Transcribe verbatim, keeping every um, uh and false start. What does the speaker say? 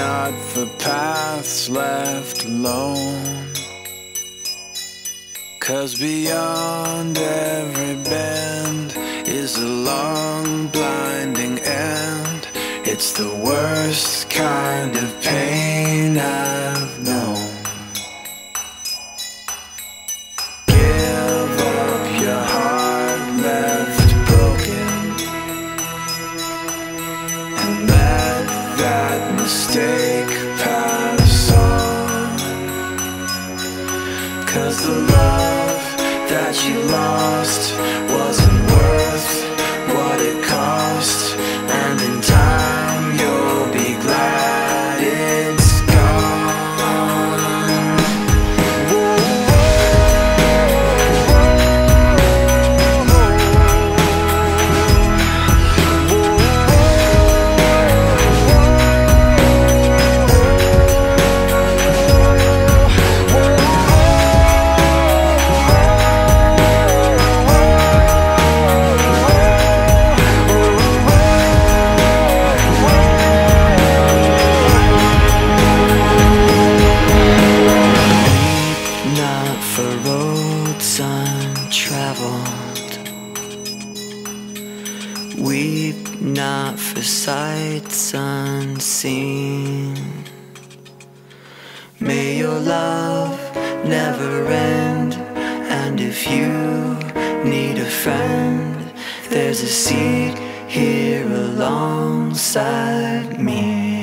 not for paths left alone. 'Cause beyond every bend is a long blinding end. It's the worst kind of pain I've known. Give up your heart left broken, and let that mistake pass on. 'Cause the love that you lost wasn't worth what it cost, and in time you'll be glad it's gone. Whoa, for roads untraveled, weep not for sights unseen. May your love never end, and if you need a friend, there's a seat here alongside me.